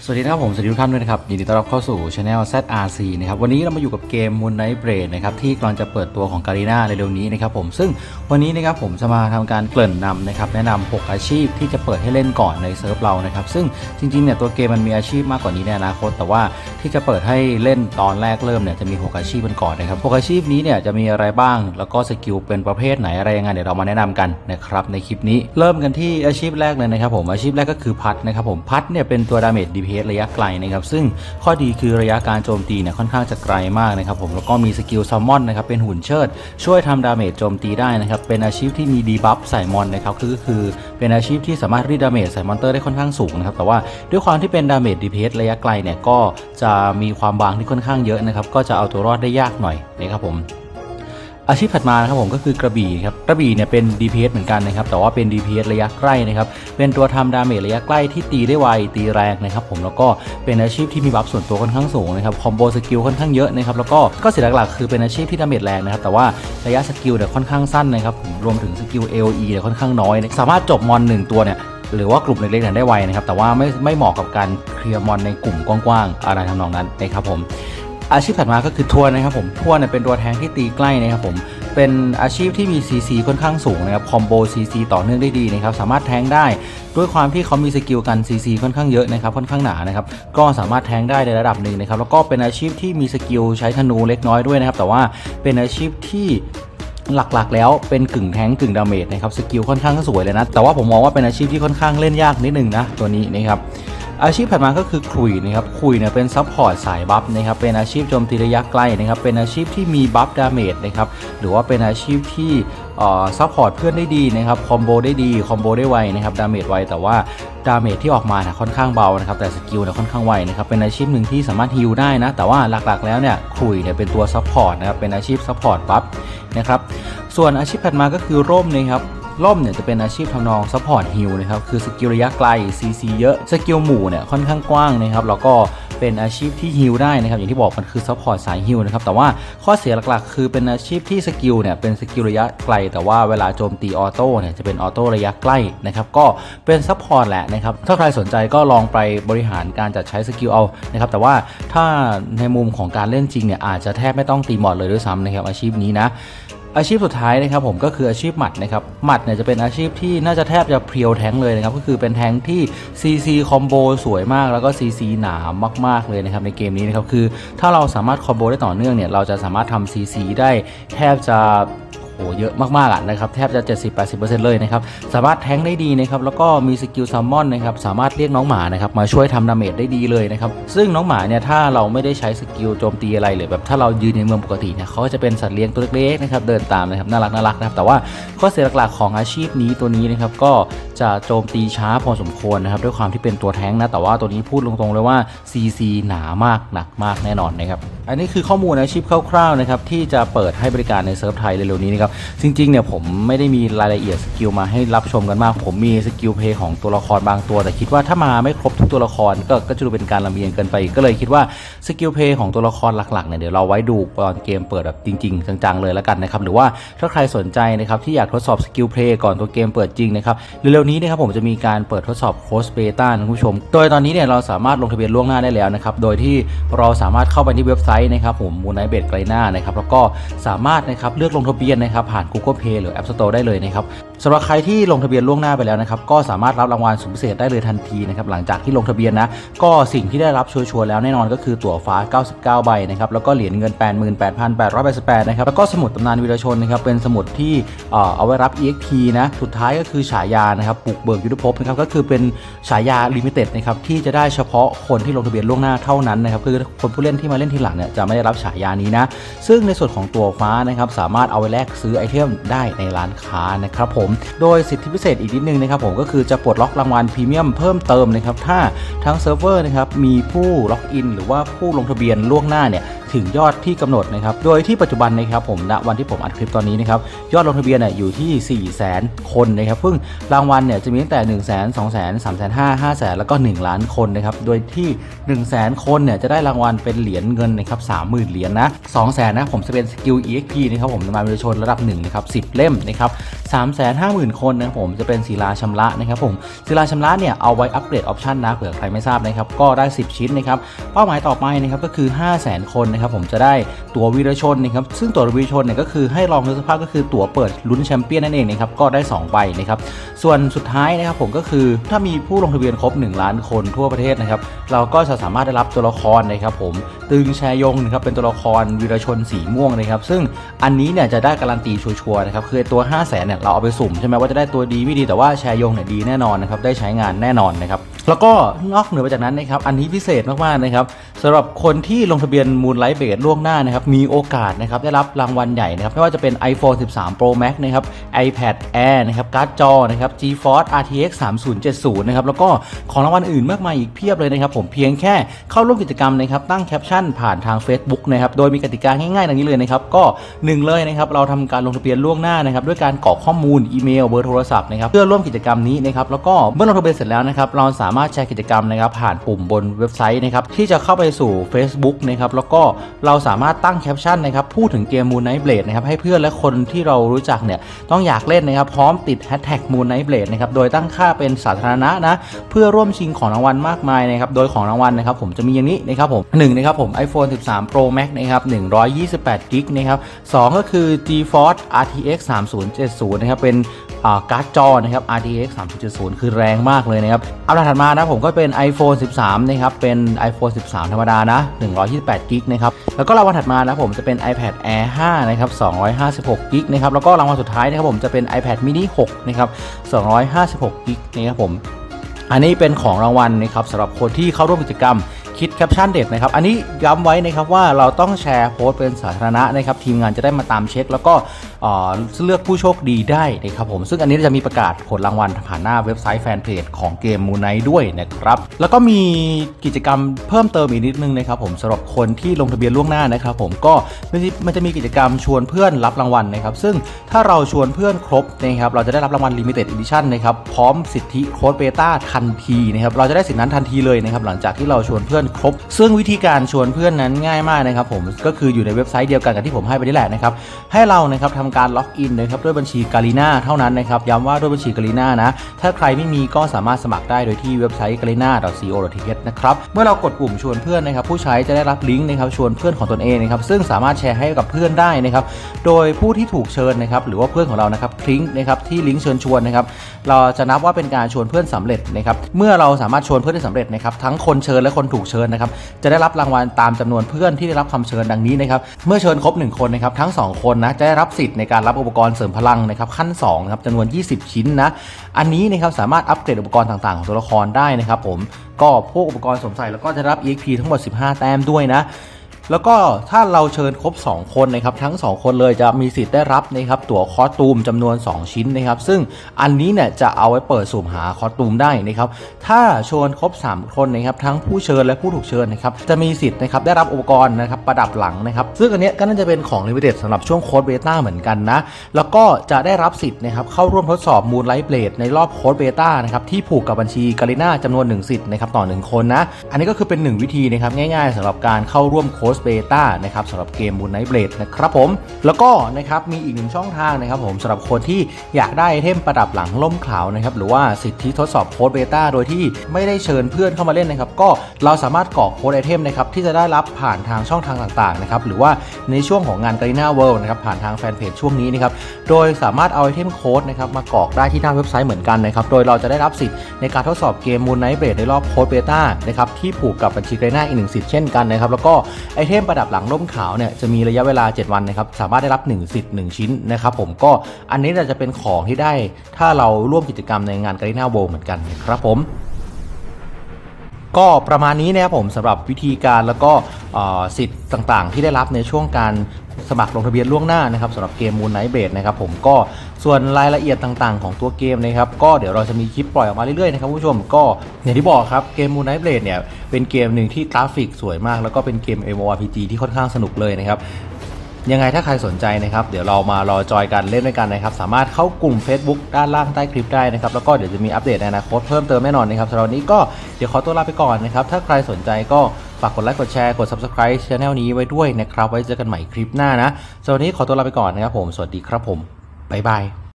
สวัสดีนะครับผมสวัสดีทุกท่านด้วยนะครับยินดีต้อนรับเข้าสู่ Channel ZRC นะครับวันนี้เรามาอยู่กับเกม Moonlight Blade นะครับที่กำลังจะเปิดตัวของ Garena ในเร็วนี้นะครับผมซึ่งวันนี้นะครับผมจะมาทำการเกริ่นนำนะครับแนะนำ6อาชีพที่จะเปิดให้เล่นก่อนในเซิร์ฟเรานะครับซึ่งจริงๆเนี่ยตัวเกมมันมีอาชีพมากกว่านี้ในอนาคตแต่ว่าที่จะเปิดให้เล่นตอนแรกเริ่มเนี่ยจะมี6อาชีพกันก่อนนะครับ6อาชีพนี้เนี่ยจะมีอะไรบ้างแล้วก็สกิลเป็นประเภทไหนอะไรยังไงเดี๋ยวเรามาแนะนำกันนะครับในคลิปนี้เริ่มกันที่อาชีพแรกเลยนะครับผมอาชีพแรกก็คือพัดนะครับผมพัดเนี่ยเป็นตัวดาเมจ DPS ระยะไกลนะครับซึ่งข้อดีคือระยะการโจมตีเนี่ยค่อนข้างจะไกลมากนะครับผมแล้วก็มีสกิลซัมมอนนะครับเป็นหุ่นเชิดช่วยทำดาเมจโจมตีได้นะครับเป็นอาชีพที่มีดีบัฟใส่มอนนะครับคือเป็นอาชีพที่สามารถรีดดาเมจใส่มอนเตอร์ได้ค่อนข้างสูงนะครับแต่ว่าด้วยความที่เป็นดาเมจ DPS ระยะไกลเนี่ยก็จะมีความบางที่ค่อนข้างเยอะนะครับก็จะเอาตัวรอดได้ยากหน่อยนะครับผมอาชีพถัดมานะครับผมก็คือกระบี่ครับกระบี่เนี่ยเป็น DPS เหมือนกันนะครับแต่ว่าเป็น DPS ระยะใกล้นะครับเป็นตัวทำดาเมจระยะใกล้ที่ตีได้ไวตีแรงนะครับผมแล้วก็เป็นอาชีพที่มีบัฟส่วนตัวค่อนข้างสูงนะครับคอมโบสกิลค่อนข้างเยอะนะครับแล้วก็สิ่งหลักๆคือเป็นอาชีพที่ดาเมจแรงนะครับแต่ว่าระยะสกิลเนี่ยค่อนข้างสั้นนะครับรวมถึงสกิล AOE เนี่ยค่อนข้างน้อยสามารถจบมอน1ตัวเนี่ยหรือว่ากลุ่มเล็กๆเนี่ยได้ไวนะครับแต่ว่าไม่เหมาะกับการเคลียร์มอนในกลุ่มกว้างๆอะไรทำนองนั้นนะครับผมอาชีพถัดมาก็คือทวนนะครับผมทวนเนี่ยเป็นตัวแทงที่ตีใกล้นะครับผมเป็นอาชีพที่มี CC ค่อนข้างสูงนะครับคอมโบ CC ต่อเนื่องได้ดีนะครับสามารถแทงได้ด้วยความที่เขามีสกิลกัน CC ค่อนข้างเยอะนะครับค่อนข้างหนานะครับก็สามารถแทงได้ในระดับหนึ่งนะครับแล้วก็เป็นอาชีพที่มีสกิลใช้ธนูเล็กน้อยด้วยนะครับแต่ว่าเป็นอาชีพที่หลักๆแล้วเป็นกึ่งแทงกึ่งดาเมจนะครับสกิลค่อนข้างสวยเลยนะแต่ว่าผมมองว่าเป็นอาชีพที่ค่อนข้างเล่นยากนิดนึงนะตัวนี้นะครับอาชีพถัดมาก็คือคุยนะครับคุยเนี่ยเป็นซัพพอร์ตสายบัฟนะครับเป็นอาชีพโจมตีระยะไกลนะครับเป็นอาชีพที่มีบัฟดาเมจนะครับหรือว่าเป็นอาชีพที่ซัพพอร์ตเพื่อนได้ดีนะครับคอมโบได้ดีคอมโบได้ไวนะครับดาเมจไวแต่ว่าดาเมจที่ออกมาค่อนข้างเบานะครับแต่สกิลเนี่ยค่อนข้างไวนะครับเป็นอาชีพหนึ่งที่สามารถฮีลได้นะแต่ว่าหลักๆแล้วเนี่ยคุยเนี่ยเป็นตัวซัพพอร์ตนะครับเป็นอาชีพซัพพอร์ตบัฟนะครับส่วนอาชีพถัดมาก็คือร่มนะครับร่มเนี่ยจะเป็นอาชีพทำนองซัพพอร์ตฮิลนะครับคือสกิลระยะไกล CC เยอะสกิลหมู่เนี่ยค่อนข้างกว้างนะครับแล้วก็เป็นอาชีพที่ฮิลได้นะครับอย่างที่บอกมันคือซัพพอร์ตสายฮิลนะครับแต่ว่าข้อเสียหลักๆคือเป็นอาชีพที่สกิลเนี่ยเป็นสกิลระยะไกลแต่ว่าเวลาโจมตีออโต้เนี่ยจะเป็นออโต้ระยะใกล้นะครับก็เป็นซัพพอร์ตแหละนะครับถ้าใครสนใจก็ลองไปบริหารการจัดใช้สกิลเอานะครับแต่ว่าถ้าในมุมของการเล่นจริงเนี่ยอาจจะแทบไม่ต้องตีมอดเลยด้วยซ้ำนะครับอาชีพนี้นะอาชีพสุดท้ายนะครับผมก็คืออาชีพหมัดนะครับหมัดเนี่ยจะเป็นอาชีพที่น่าจะแทบจะเพียวแทงเลยนะครับก็คือเป็นแทงที่ CC คอมโบสวยมากแล้วก็ CC หนามากๆเลยนะครับในเกมนี้นะครับคือถ้าเราสามารถคอมโบได้ต่อเนื่องเนี่ยเราจะสามารถทำ CC ได้แทบจะเยอะมากๆนะครับแทบจะ 70-80% เลยนะครับสามารถแทงได้ดีนะครับแล้วก็มีสกิลซัมมอนนะครับสามารถเรียกน้องหมานะครับมาช่วยทำดาเมจได้ดีเลยนะครับซึ่งน้องหมาเนี่ยถ้าเราไม่ได้ใช้สกิลโจมตีอะไรเลยแบบถ้าเรายืนในเมืองปกติเนี่ยเขาจะเป็นสัตว์เลี้ยงตัวเล็กๆนะครับเดินตามนะครับน่ารักนะครับแต่ว่าข้อเสียหลักๆของอาชีพนี้ตัวนี้นะครับก็จะโจมตีช้าพอสมควรนะครับด้วยความที่เป็นตัวแทงนะแต่ว่าตัวนี้พูดตรงๆเลยว่า CC หนามากหนักมากแน่นอนนะครับอันนี้คือข้อมูลอาชีพคร่าวๆนะครับที่จะเปิดให้บริการในเซิร์ฟไทยเร็วๆนี้นะครับจริงๆเนี่ยผมไม่ได้มีรายละเอียดสกิลมาให้รับชมกันมากผมมีสกิลเพย์ของตัวละครบางตัวแต่คิดว่าถ้ามาไม่ครบทุกตัวละครก็จะดูเป็นการลำเอียงเกินไปก็เลยคิดว่าสกิลเพย์ของตัวละครหลักๆเนี่ยเดี๋ยวเราไว้ดูตอนเกมเปิดแบบจริงๆจังๆเลยแล้วกันนะครับหรือว่าถ้าใครสนใจนะครับที่อยากทดสอบสกิลเพย์ก่อนตัวเกมเปิดจริงนะครับเร็วๆนี้นะครับผมจะมีการเปิดทดสอบโค้ชเบต้านะคุณผู้ชมโดยตอนนี้เนี่ยเราสามารถลงทะเบียนล่วงหน้าได้แล้วนะครับโดยที่เราสามารถเข้าไปที่เว็บไซต์นะครับผม Moonlight Blade Garena นะครับแล้วก็สามารถนะครับเลือกลงทะเบียนนะครับผ่าน Google Play หรือ App Store ได้เลยนะครับสำหรับใครที่ลงทะเบียนล่วงหน้าไปแล้วนะครับก็สามารถรับรางวัลสุดพิเศษได้เลยทันทีนะครับหลังจากที่ลงทะเบียนนะก็สิ่งที่ได้รับชัวร์ๆแล้วแน่นอนก็คือตั๋วฟ้า99ใบนะครับแล้วก็เหรียญเงิน 88,888 นะครับแล้วก็สมุดตำนานวีรชนนะครับเป็นสมุดที่เอาไว้รับ EXP นะสุดท้ายก็คือฉายานะครับปลุกเบิกยุทธภพนะครับก็คือเป็นฉายาลิมิเต็ดนะครับที่จะได้เฉพาะคนที่ลงทะเบียนล่วงหน้าเท่านั้นนะครับคือคนผู้เล่นที่มาเล่นทีหลังเนี่ยจะไม่ได้รับฉายานี้นะซึ่งในส่วนของตั๋วฟ้านะครับสามารถเอาไว้แลกซื้อไอเทมได้ในร้านค้านะครับผมโดยสิทธิพิเศษอีกนิดนึงนะครับผมก็คือจะปลดล็อกรางวัลพรีเมียมเพิ่มเติมนะครับถ้าทั้งเซิร์ฟเวอร์นะครับมีผู้ล็อกอินหรือว่าผู้ลงทะเบียนล่วงหน้าเนี่ยถึงยอดที่กำหนดนะครับโดยที่ปัจจุบันนะครับผมณวันที่ผมอัดคลิปตอนนี้นะครับยอดลงทะเบียนเนี่ยอยู่ที่ 400,000 คนนะครับซึ่งรางวัลเนี่ยจะมีตั้งแต่ 100,000 200,000 350,000 500,000 แล้วก็1ล้านคนนะครับโดยที่ 100,000 คนเนี่ยจะได้รางวัลเป็นเหรียญเงินนะครับ 30,000 เหรียญนะ 200,000 นะผมจะเป็นสกิล EXP นะครับผมมาวิรชนระดับ1นะครับ10 เล่มนะครับ 350,000 คนนะครับผมจะเป็นศิลาชำระนะครับผมศิลาชำระเนี่ยเอาไว้อัปเกรดออปชันนะเผื่อใครไม่ทราบนะครับก็ได้10ชิ้นนะครับเป้าหมายต่อไปนะครับก็คือ 500,000 คนนะครับผมจะได้ตั๋ววีรชนนะครับซึ่งตั๋ววีรชนเนี่ยก็คือให้ลองดูสภาพก็คือตั๋วเปิดลุ้นแชมเปี้ยนนั่นเองนะครับก็ได้2ใบนะครับส่วนสุดท้ายนะครับผมก็คือถ้ามีผู้ลงทะเบียนครบ1 ล้านคนทั่วประเทศนะครับเราก็จะสามารถได้รับตัวละครนะครับผมตึงแชยงนะครับเป็นตัวละครวีรชนสีม่วงนะครับซึ่งอันนี้เนี่ยจะได้การันตีชัวร์ๆนะครับคือตัว 500,000 เนี่ยเราเอาไปสุ่มใช่ไหมว่าจะได้ตัวดีไม่ดีแต่ว่าแชยงเนี่ยดีแน่นอนนะครับได้ใช้งานแน่นอนนะครับแล้วก็นอกเหนือไปจากนั้นนะครับอันนี้พิเศษมากๆนะครับสำหรับคนที่ลงทะเบียน Moonlight Blade ล่วงหน้านะครับมีโอกาสนะครับได้รับรางวัลใหญ่นะครับไม่ว่าจะเป็น iPhone 13 Pro Max นะครับ iPad Air นะครับการ์ดจอนะครับ GeForce RTX 3070นะครับแล้วก็ของรางวัลอื่นมากมายอีกเพียบเลยนะครับผมเพียงแค่เข้าร่วมกิจกรรมนะครับตั้งแคปชั่นผ่านทาง Facebook นะครับโดยมีกติกาง่ายๆดังนี้เลยนะครับก็1เลยนะครับเราทำการลงทะเบียนล่วงหน้านะครับด้วยการกรอกข้อมูลอีเมลเบอร์โทรศัพท์นะครับเพื่อร่วมกิจกรรมนี้นะครับแล้วก็เมื่อลงทะเบียนเสร็จแล้วนะครับเราสามารถแชร์กิจกรรมนะครับผ่านปุ่มบนเว็บไซต์นะครับที่จะเข้าไปสู่ Facebook นะครับแล้วก็เราสามารถตั้งแคปชั่นนะครับพูดถึงเกม Moonlight Blade นะครับให้เพื่อนและคนที่เรารู้จักเนี่ยต้องอยากเล่นนะครับพร้อมติด Hashtag Moonlight Blade นะครับโดยตั้งค่าเป็นสาธารณะนะเพื่อร่วมชิงของรางวัลมากมายนะครับโดยของรางวัลนะครับผมจะมีอย่างนี้นะครับผม1นะครับผม iPhone 13 Pro Max นะครับ128 GB นะครับ2ก็คือ GeForce RTX 3070นะครับเป็นการ์ดจอนะครับ RTX 3070คือแรงมากเลยนะครับอันถัดมานะผมก็เป็น iPhone 13นะครับเป็น iPhone 13 ธรรมดานะ128 GB นะครับแล้วก็รางวัลถัดมานะผมจะเป็น iPad Air 5นะครับ256 GB นะครับแล้วก็รางวัลสุดท้ายนะครับผมจะเป็น iPad mini 6นะครับ256 GB นะครับผมอันนี้เป็นของรางวัลนะครับสำหรับคนที่เข้าร่วมกิจกรรมคิดแคปชั่นเด็ดนะครับอันนี้ย้ำไว้นะครับว่าเราต้องแชร์โพสต์เป็นสาธารณะนะครับทีมงานจะได้มาตามเช็คแล้วก็เลือกผู้โชคดีได้นะครับผมซึ่งอันนี้จะมีประกาศผลรางวัลผ่านหน้าเว็บไซต์แฟนเพจของเกม Moonlight ด้วยนะครับแล้วก็มีกิจกรรมเพิ่มเติมอีกนิดนึงนะครับผมสำหรับคนที่ลงทะเบียนล่วงหน้านะครับผมก็มันจะมีกิจกรรมชวนเพื่อนรับรางวัลนะครับซึ่งถ้าเราชวนเพื่อนครบนะครับเราจะได้รับรางวัล Limited Edition นะครับพร้อมสิทธิโค้ดเบต้าทันทีนะครับเราจะได้สิทธินั้นทันทีเลยนะครับหลังจากที่เราชวนเพื่อนครบซึ่งวิธีการชวนเพื่อนนั้นง่ายมากนะครับผมก็คืออยู่ในเว็บไซต์เดียวกันกับที่ผมให้ไปนี่แหละนะครับให้เรานะครับทำการล็อกอินนะครับด้วยบัญชีการีน่าเท่านั้นนะครับย้ำว่าด้วยบัญชีการีน่านะถ้าใครไม่มีก็สามารถสมัครได้โดยที่เว็บไซต์ garina.co.th นะครับเมื่อเรากดปุ่มชวนเพื่อนนะครับผู้ใช้จะได้รับลิงก์นะครับชวนเพื่อนของตนเองนะครับซึ่งสามารถแชร์ให้กับเพื่อนได้นะครับโดยผู้ที่ถูกเชิญนะครับหรือว่าเพื่อนของเรานะครับคลิกนะครับที่ลิงก์เชิญชวนนะครับเราจะนับว่าเป็นการชวนเพื่อนสำเร็จนะครับเมื่อเราสามารถชวนเพื่อนได้สำเร็จนะครับทั้งคนเชิญและคนถูกเชิญนะครับจะได้รับรางวัลตามจำนวนเพื่อนที่ได้รับคำเชิญดังนี้นะครับเมื่อเชิญครบ1คนนะครับทั้ง2คนนะจะได้รับสิทธิ์ในการรับอุปกรณ์เสริมพลังนะครับขั้น2นะครับจำนวน20ชิ้นนะอันนี้นะครับสามารถอัปเกรดอุปกรณ์ต่างๆของตัวละครได้นะครับผมก็พวกอุปกรณ์สวมใส่แล้วก็จะรับ EXP ทั้งหมด15 แต้มด้วยนะแล้วก็ถ้าเราเชิญครบ2คนนะครับทั้ง2คนเลยจะมีสิทธิ์ได้รับนะครับตั๋วคอสตูมจำนวน2ชิ้นนะครับซึ่งอันนี้เนี่ยจะเอาไว้เปิดสุ่มหาคอสตูมได้นะครับถ้าชวนครบ3คนนะครับทั้งผู้เชิญและผู้ถูกเชิญนะครับจะมีสิทธิ์นะครับได้รับอุปกรณ์นะครับประดับหลังนะครับซึ่งอันนี้ก็น่าจะเป็นของ Limited สำหรับช่วงโค้ดเบต้าเหมือนกันนะแล้วก็จะได้รับสิทธิ์นะครับเข้าร่วมทดสอบ Moonlight Blade ในรอบโค้ดเบต้านะครับที่ผูกกับบัญชีการีน่าจำนวน1สิทธิ์นะครับต่อ1คนนะอันนี้ก็คือเป็น1วิธีนะครับง่ายๆสำหรับการเข้าร่วมโค้ดเบต้านะครับสำหรับเกม Moonlight Blade นะครับผมแล้วก็นะครับมีอีก1ช่องทางนะครับผมสำหรับคนที่อยากได้ไอเทมประดับหลังล่มขาวนะครับหรือว่าสิทธิทดสอบโค้ดเบต้าโดยที่ไม่ได้เชิญเพื่อนเข้ามาเล่นนะครับก็เราสามารถกรอกโค้ดไอเทมนะครับที่จะได้รับผ่านทางช่องทางต่างๆนะครับหรือว่าในช่วงของงาน Garena World นะครับผ่านทางแฟนเพจช่วงนี้นะครับโดยสามารถเอาไอเทมโค้ดนะครับมากรอกได้ที่หน้าเว็บไซต์เหมือนกันนะครับโดยเราจะได้รับสิทธิ์ในการทดสอบเกม Moonlight Blade ในรอบโค้ดเบต้านะครับที่ผูกกับบัญชี Garena อีก1สิทธิ์เช่นกันนะครับแล้วก็ไอเทมประดับหลังล่มขาวเนี่ยจะมีระยะเวลา7วันนะครับสามารถได้รับ1สิทธิ์1ชิ้นนะครับผมก็อันนี้จะเป็นของที่ได้ถ้าเราร่วมกิจกรรมในงาน Garena World เหมือนกันนะครับผมก็ประมาณนี้นะครับผมสำหรับวิธีการแล้วก็สิทธิ์ต่างๆที่ได้รับในช่วงการสมัครลงทะเบียนล่วงหน้านะครับสำหรับเกม Moonlight Blade นะครับผมก็ส่วนรายละเอียดต่างๆของตัวเกมนะครับก็เดี๋ยวเราจะมีคลิปปล่อยออกมาเรื่อยๆนะครับผู้ชมก็อย่างที่บอกครับเกม Moonlight Blade เนี่ยเป็นเกมหนึ่งที่กราฟิกสวยมากแล้วก็เป็นเกม MMORPG ที่ค่อนข้างสนุกเลยนะครับยังไงถ้าใครสนใจนะครับเดี๋ยวเรามารอจอยกันเล่นด้วยกันนะครับสามารถเข้ากลุ่ม Facebook ด้านล่างใต้คลิปได้นะครับแล้วก็เดี๋ยวจะมีอัปเดตในอนาคตเพิ่มเติมแน่นอนนะครับสำหรับวันนี้ก็เดี๋ยวขอตัวลาไปก่อนนะครับถ้าใครสนใจก็ฝากกดไลค์กดแชร์กด Subscribe Channel นี้ไว้ด้วยนะครับไว้เจอกันใหม่คลิปหน้านะสำหรับวันนี้ขอตัวลาไปก่อนนะครับผมสวัสดีครับผมบ๊ายบาย